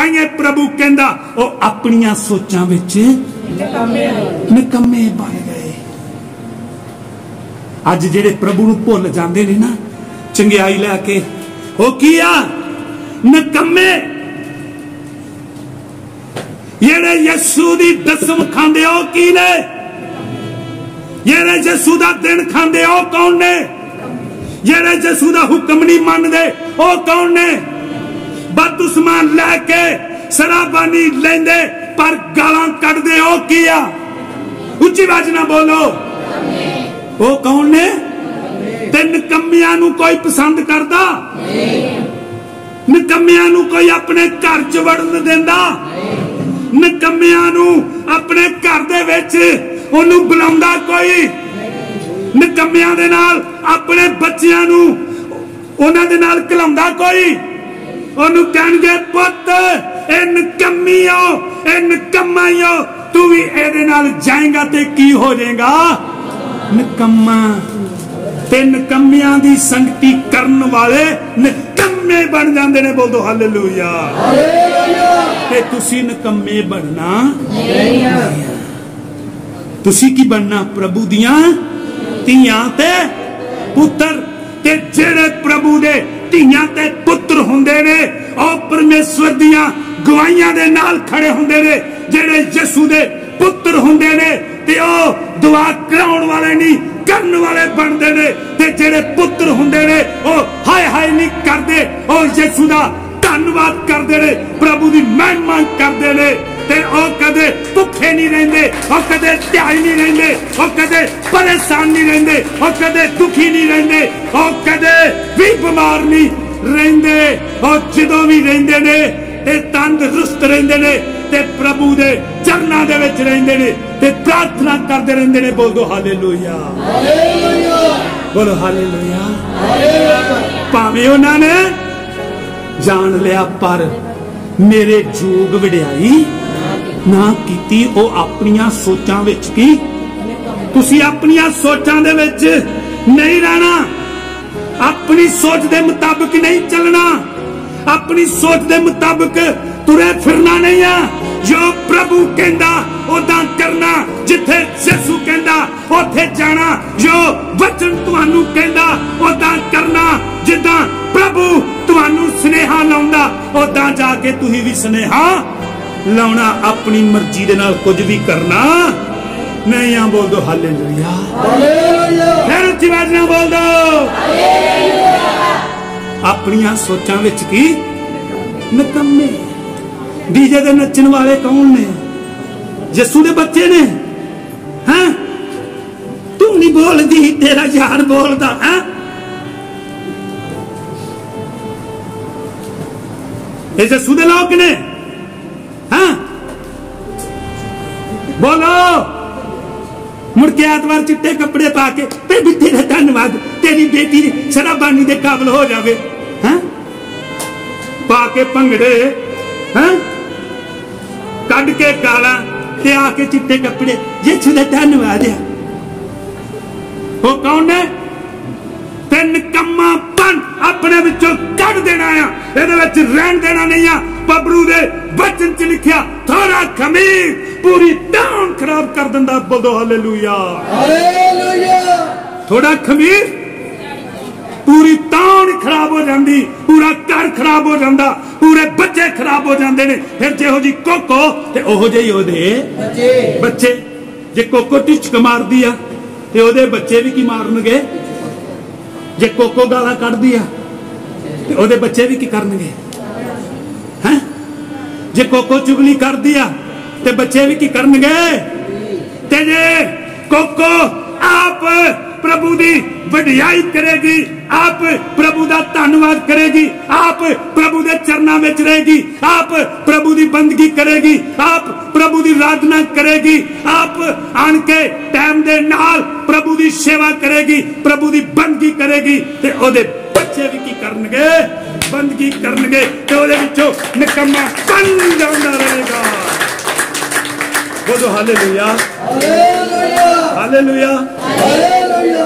ताइए प्रभु कहंदा ओ अपनियां सोचां विच निकम्मे बन गए। अज जेड़े प्रभु नूं भुल जांदे ने ना चंगियाई लैके ओ किया निकम्मे। जेड़े यसू दी दसम खांदे ओ की ने, जेड़े यसू दा दिन खांदे ओ कौन ने, जेड़े यसू दा हुक्म नहीं मनदे ओ कौन ने। बदुस्मान लैके शराबा नहीं लेंदे पर गालां कढदे ओ किया। उच्ची आवाज ना बोलो ओ कौन ने। ते निकम्मियां नूं कोई पसंद करदा, निकम्मियां नूं कोई अपने घर च वड़न देंदा, निकम्मियां नूं अपने घर दे विच ओनू बुलाउंदा कोई, निकम्मियां दे नाल अपने बच्चियां नूं उन्हां दे नाल खिलाउंदा कोई। ओनू कहणगे पुत्त ए निकम्मियो ए निकम्माइयो तू भी एदे नाल जाएगा ते की हो जाएगा निकम्मा। ते निकम्मियां दी संगति करन वाले निकम्मे बन जांदे ने। बोल दो हालेलुया। ते तुसी निकम्मे बनना नहीं। तुसी की बनना प्रभु दियां धीआं ते पुत्र। ते जेड़े प्रभु दे धीआं ते पुत्र हुंदे ने ओ परमेश्वर दियां गवाहियां दे नाल खड़े हुंदे ने। जेड़े यसू दे पुत्र हुंदे ने ते ओ दुआ कराउण वाले नहीं करन वाले बनदे ने। ते जेड़े पुत्र हुंदे ने ओ हाय हाय नहीं करदे, ओ यसू दा धन्नवाद करदे ने, प्रभु दी महिमा करदे ने। ते ओ कदे भुखे नहीं रहिंदे, ओ कदे ध्याई नहीं रहिंदे, ओ कदे परेशान नहीं रहिंदे, ओ कदे दुखी नहीं रहिंदे, ओ कदे भी बीमार नहीं रहिंदे। ओ जदों भी रहिंदे ने ते तंदुरुस्त रहिंदे ने ते प्रभु दे चरणां दे विच रहिंदे ने ते प्रार्थना करदे रहिंदे ने। बोल दो हालेलुया, बोलो हालेलुया। भावें उन्हां ने जान लिया पर मेरे जोग वडियाई ना कीती। ओ अपनियां सोचां विच की। तुसी अपनियां सोचां दे विच नहीं रहना, अपनी सोच दे मुताबिक नहीं चलना, अपनी सोच दे मुताबिक तुरे फिरना नहीं है। जो प्रभु कहंदा ओदां करना, जिथे यसू कहंदा ओथे जाना, जो वचन तुहानू कहंदा ओदां करना, जिद्दां प्रभु तुहानू स्नेहा लाउंदा ओदां जाके तुही भी स्नेहा लाउना। अपनी मर्जी दे नाल कुछ भी करना नहीं आ। बोल दो हालेलुया। फिर उच्ची आवाज नाल बोल दो अपनियां सोचां विच की निकम्मे। डीजे दे नचन वाले कौन ने? यसू दे बच्चे ने। हैं तू नहीं बोलदी, तेरा यार बोलदा है। ये यसू दे लोग ने। हाँ बोलो मुड़ के एतवार चिट्टे कपड़े पा के बेबी तेरा धन्यवाद, तेरी बेटी शराबानी दे काबिल हो जावे। हाँ पा के भंगड़े, हाँ कड़ के गाला ते आके चिट्टे कपड़े, यसू दा धन्यवाद है। वो कौन है? ते निकम्मापन अपने विचों कढ़ देना है, इहदे विच रहन देना नहीं है। प्रभु दे वचन च लिखिया थोड़ा खमीर पूरी टाउन खराब कर दिंदा। बोलो हालेलुया, हालेलुया। थोड़ा खमीर पूरी टाउन खराब हो जाती, पूरा घर खराब हो जाता, पूरे बच्चे खराब हो जाते हैं। फिर जेहो जी कोको ते ओहो जे ओदे बच्चे। जे कोको टिचक मार दिया ते ओदे बच्चे भी की मारनगे। जे कोको गाला कढ़ दिया ते ओदे बच्चे भी की करनगे। हैं जे कोको चुगली कर दिया ते बच्चे भी की करनगे। ते जे कोको आप प्रभु दी वडियाई करेगी, आप प्रभु दा धन्यवाद करेगी, आप प्रभु दे चरणां विच रहेगी, आप प्रभु दी बंदगी करेगी, आप प्रभु दी आराधना करेगी, आप आन के टाइम दे नाल प्रभु दी सेवा करेगी, प्रभु दी बंदगी करेगी ते ओदे बच्चे भी की करनगे, बंदगी करनगे ते ओदे विचों निकम्मा बन जांदा रहेगा। बोलो हालेलुया, हालेलुया, हालेलुया, हालेलुया।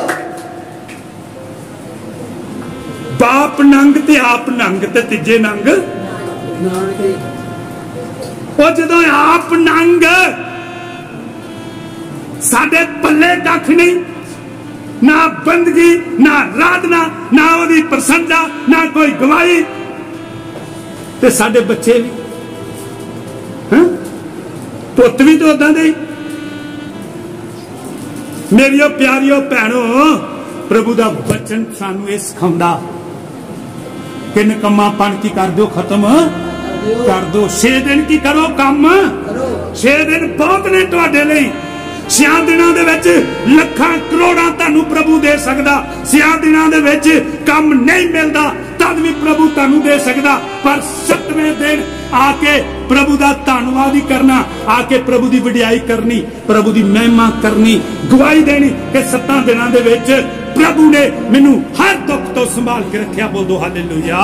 बाप नंग ते आप नंग ते तीजे नंग वो जदों आप नंग साडे पल्ले कख नहीं, ना बंदगी ना आराधना ना ओदी प्रसन्नता ना कोई गवाही, ते साडे बच्चे भी पुत भी तो उदां दे। मेरियो प्यारियो भैणो, प्रभु दा वचन सानू ये सिखाउंदा कि निकम्मापन की कर दो, खत्म कर दो। 6 दिन की करो काम, 6 दिन बहुत ने तुहाडे लई। 6 दिनों दे विच लखां करोड़ां तुहानू प्रभु दे सकदा। 6 दिनों दे विच काम नहीं मिलदा तद भी प्रभु तुहानू दे सकदा, पर 7वें दिन आके प्रभु दा धन्नवाद ही करना, आके प्रभु दी वडियाई करनी, प्रभु दी महिमा करनी, गवाही देनी कि 7 दिनों दे विच प्रभु ने मैनू हर दुख तो संभाल के रखिया। बोल दो हालेलुया।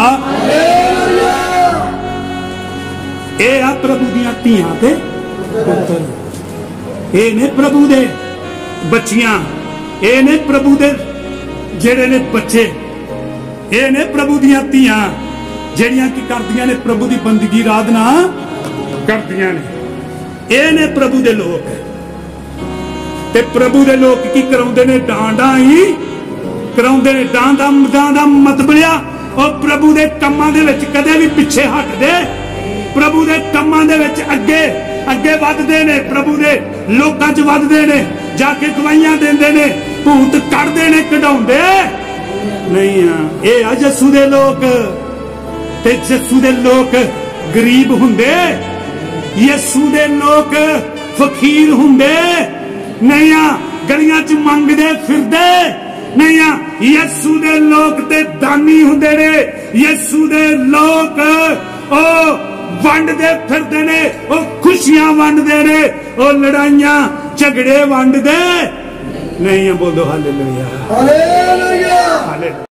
ए आ प्रभु दियां धीआं ते पुत्तर, ए ने प्रभु दे बच्चियां, ए ने प्रभु दे जेड़े ने बच्चे, ए ने प्रभु दियां धीआं जेड़ियां की करदियां ने प्रभु दी बंदगी आराधना करदियां ने। ए ने प्रभु दे लोग, ते प्रभु दे लोग की कराउंदे ने? डांडा ही कराउंदे ने। डां दा मतलब और प्रभु दे कम्मां दे विच कदे भी पिछे हटदे, प्रभु दे कम्मां दे विच अगे अगे वधदे ने, प्रभु दे लोकां च वधदे ने, जाके गवाहियां देंदे ने, भूत कढदे ने, कढाउंदे नहीं। ये आ जस्सू दे लोग, ते जस्सू दे लोग गरीब हुंदे, यस्सू दे लोग फकीर हुंदे नहीं। गलियां च मंगदे फिरदे नहीं। यस्सू दे लोग ते दानी हुंदे ने, यस्सू दे लोग ओ वंडदे फिरदे ने, ओ खुशियां वंडदे ने, ओ लड़ाइयां झगड़े वंडदे नहीं। बोलो हालेलुया, हालेलुया।